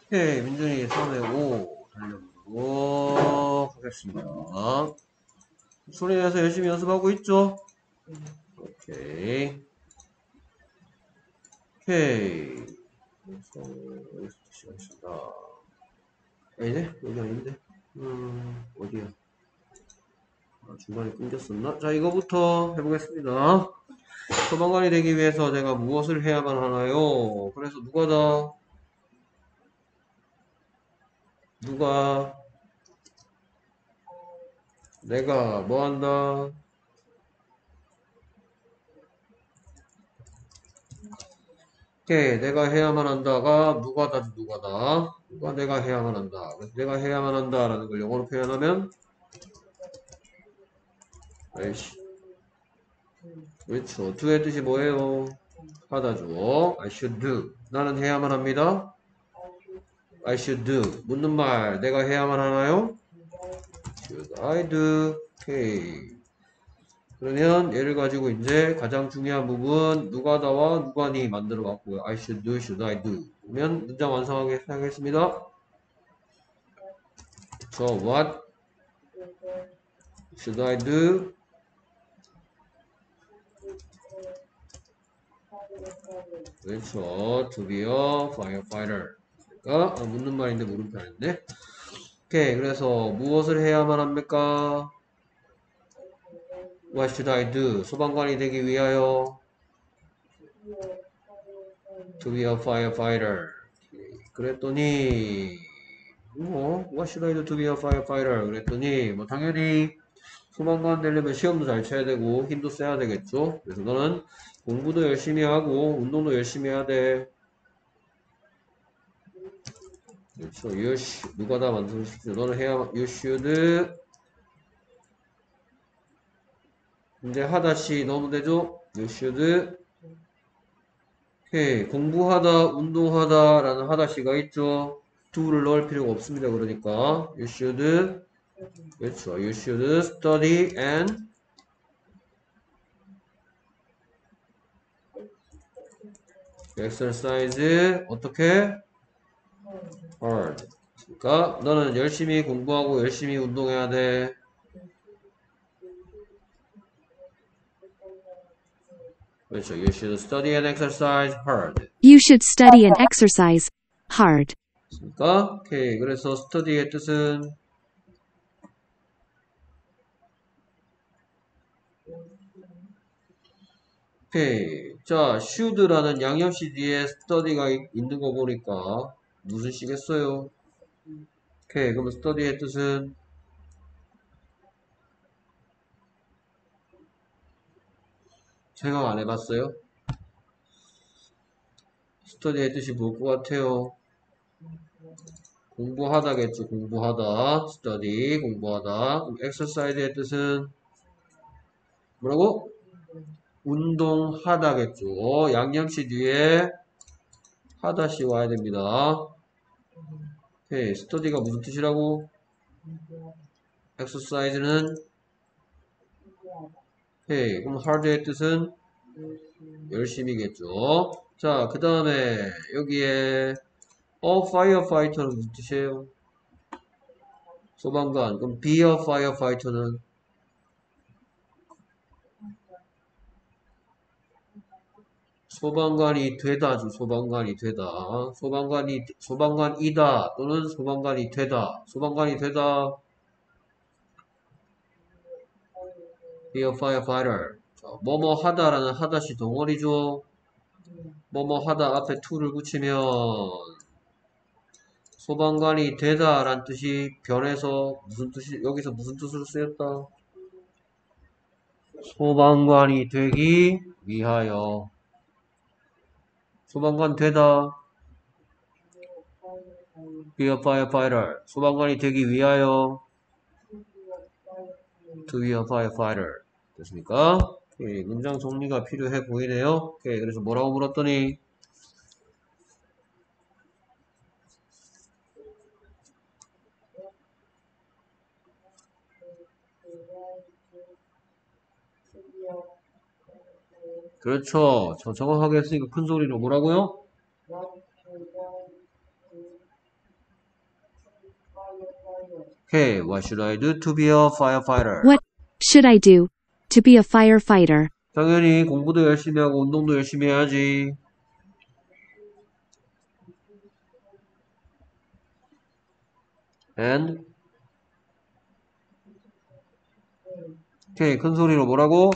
오케이, 민준이 3회 5 달려보도록 하겠습니다. 소리 내서 열심히 연습하고 있죠? 오케이. 오케이. 그래서, 여기서 시작합시다. 아니네? 여기 아닌데? 어디야? 아, 중간에 끊겼었나? 자, 이거부터 해보겠습니다. 소방관이 되기 위해서 제가 무엇을 해야만 하나요? 그래서 누가, 내가 뭐 한다? 오케이, 내가 해야만 한다가 누가다. 누가 내가 해야만 한다. 그래서 내가 해야만 한다라는 걸 영어로 표현하면 아이씨, 그렇죠. do의 뜻이 뭐예요? 하다죠. I should do. 나는 해야만 합니다. I should do. 묻는 말, 내가 해야만 하나요? Should I do? 오케이. 그러면 얘를 가지고 이제 가장 중요한 부분 누가다와 누가니 만들어 봤고요. I should do, should I do. 그러면 문장 완성하겠습니다. So what should I do? 그렇죠. To be a firefighter. 그러니까 묻는 말인데 물음표 아닌데. 오케이. 그래서 무엇을 해야만 합니까? What should I do? 소방관이 되기 위하여 to be a firefighter. 오케이. 그랬더니 What should I do to be a firefighter? 그랬더니 당연히 소방관 되려면 시험도 잘 쳐야 되고 힘도 써야 되겠죠. 그래서 너는 공부도 열심히 하고 운동도 열심히 해야 돼. 그렇죠. 누가 다 만들어주십시오. 너는 you should 이제 하다시 넣으면 되죠. You should 오케이. 공부하다, 운동하다 라는 하다시가 있죠. do를 넣을 필요가 없습니다. 그러니까 you should 그렇죠. You should study and exercise 어떻게? hard. 그러니까 너는 열심히 공부하고 열심히 운동해야 돼. 그렇죠. You should study and exercise hard. You should study and exercise hard. 그러니까 오케이. 그래서 study의 뜻은 오케이. 자, should라는 양념시 뒤에 study가 있는 거 보니까 무슨 시겠어요? 오케이. 그러면 study의 뜻은 생각 안 해봤어요? study의 뜻이 뭘 것 같아요? 공부하다겠죠. 공부하다. study. 공부하다. 그럼 exercise의 뜻은 뭐라고? 운동하다겠죠. 양념시 뒤에 하다시 와야 됩니다. 오케이. study가 무슨 뜻이라고? exercise는 오케이. 그럼 hard의 뜻은 열심히겠죠. 자, 그 다음에 여기에 firefighter는 무슨 뜻이에요? 소방관. 그럼 be a firefighter는 소방관이 되다죠. 소방관이 되다. 소방관이다 또는 소방관이 되다. 소방관이 되다. be a firefighter. 자, 뭐뭐 하다라는 하다시 덩어리죠. 뭐뭐 하다 앞에 to를 붙이면 소방관이 되다 라는 뜻이 변해서 여기서 무슨 뜻으로 쓰였다? 소방관이 되기 위하여. 소방관 되다. be a firefighter. 소방관이 되기 위하여 to be a firefighter. 됐습니까? 오케이, 문장 정리가 필요해 보이네요. 오케이, 그래서 뭐라고 물었더니 그렇죠. 저 정확하게 했으니까 큰 소리로 뭐라고요? Okay, what should I do to be a firefighter? What should I do to be a firefighter? 당연히 공부도 열심히 하고 운동도 열심히 해야지. And 오케이, 큰 소리로 뭐라고?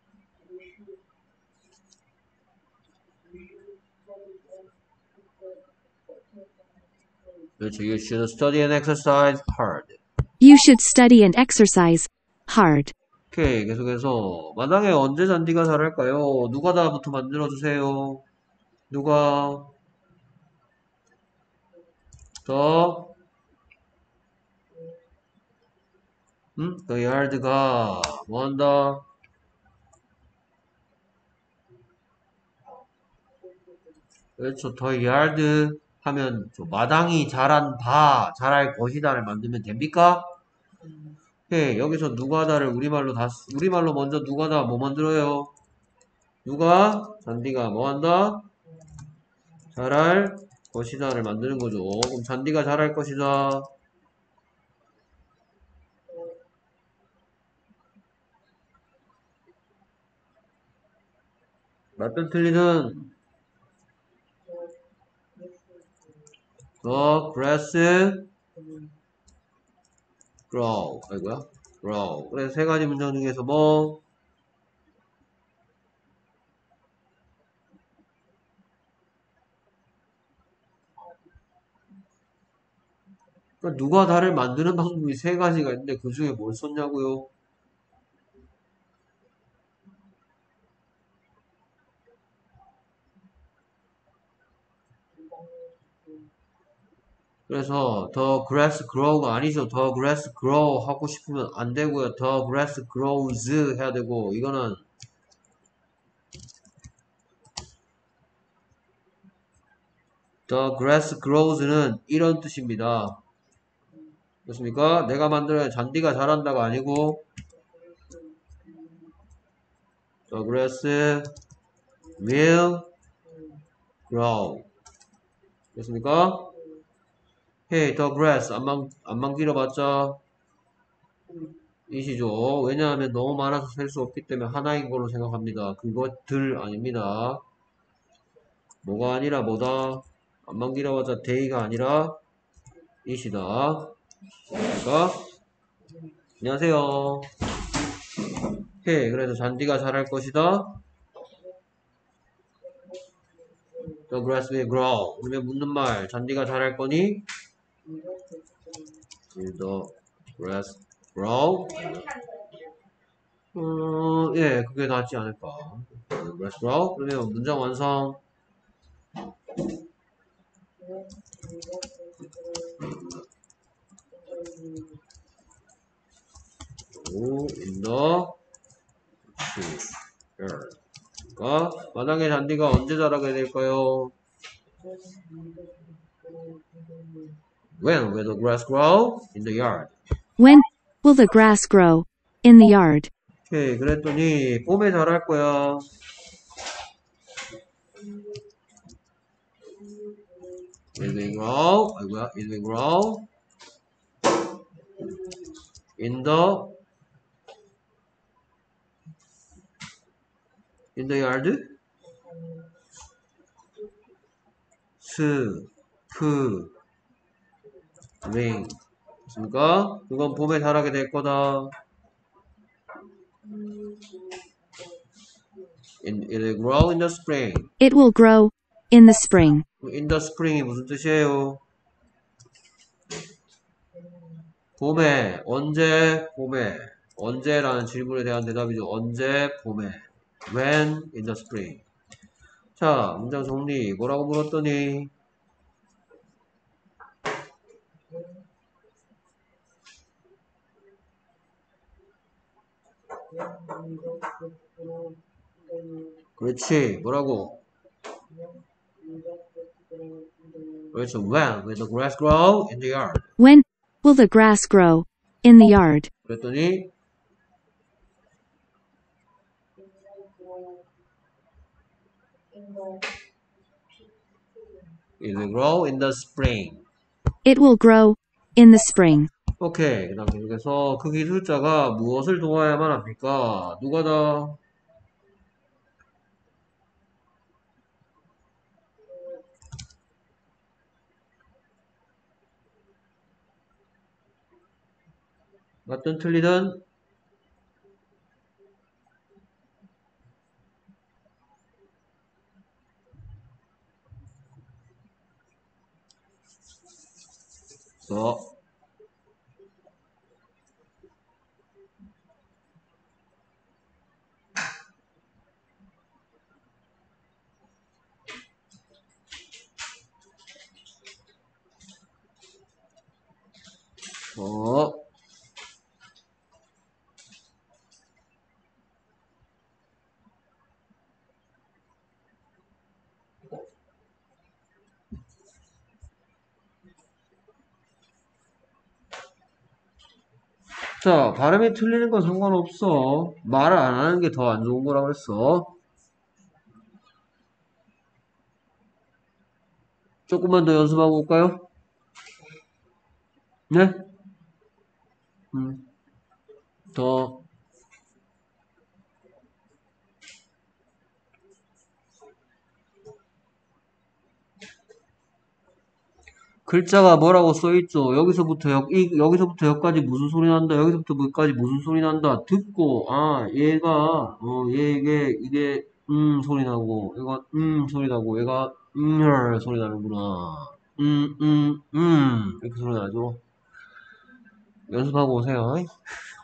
그렇죠. You should study and exercise hard. You should study and exercise hard. 오케이, 계속해서 마당에 언제 잔디가 자랄까요? 누가 다부터 만들어주세요. 누가 더 The yard가 뭐한다? 그렇죠. The yard 하면 마당이 자란 바, 자랄 것이다를 만들면 됩니까? 네, 여기서 누가다를 우리말로 먼저 누가다 뭐 만들어요? 누가 잔디가 뭐한다? 자랄 것이다를 만드는 거죠. 그럼 잔디가 자랄 것이다. 맞든 틀리든 The grass grow. 그래서 세 가지 문장 중에서 뭐? 그러니까 누가 다를 만드는 방법이 세 가지가 있는데 그 중에 뭘 썼냐고요? 그래서 the grass grow가 아니죠. the grass grow 하고 싶으면 안 되고요. the grass grows 해야 되고 이거는 the grass grows는 이런 뜻입니다. 그렇습니까? 내가 만들어야 잔디가 자란다가 아니고 the grass will grow. 그렇습니까? Hey, the grass 안만 길어봤자 이시죠. 왜냐하면 너무 많아서 셀 수 없기 때문에 하나인 걸로 생각합니다. 그것들 아닙니다. 뭐가 아니라 뭐다? 안만 길어봤자 day가 아니라 이시다. 그러니까 안녕하세요. 오케이, 그래서 잔디가 자랄 것이다. The grass will grow. 그러면 묻는 말, 잔디가 자랄 거니? Will the grass grow? 예, 그게 낫지 않을까. Will the grass grow? 그러면 문장 완성. In the yard. 그러니까 마당의 잔디가 언제 자라게 될까요? When will the grass grow? In the yard. When will the grass grow in the yard? 오케이, 그랬더니 봄에 자랄 거야. It will grow. 아이고야, it will grow in the yard. spring. 그러니까 그건 봄에 자라게 될 거다. It will grow in the spring. It will grow in the spring. In the spring이 무슨 뜻이에요? 봄에. 언제? 봄에. 언제라는 질문에 대한 대답이죠. 언제? 봄에. When in the spring. 자, 문장 정리. 뭐라고 물었더니 그렇지. 뭐라고? 그렇죠. When will the grass grow in the yard? When will the grass grow in the yard? 그랬더니 it will grow in the spring. It will grow In the spring. 오케이. 그 다음 계속해서 그 기술자가 무엇을 도와야만 합니까? 누가 다? 맞든 틀리든 써. 써. 자, 발음이 틀리는 건 상관없어. 말을 안 하는 게 더 안 좋은 거라 그랬어. 조금만 더 연습하고 올까요? 네? 더. 글자가 뭐라고 써있죠? 여기서부터 여기까지 무슨 소리 난다? 여기서부터 여기까지 무슨 소리 난다? 듣고, 아, 이게, 소리 나고, 얘가, 소리 나고, 얘가, 소리 나는구나. 이렇게 소리 나죠? 연습하고 오세요.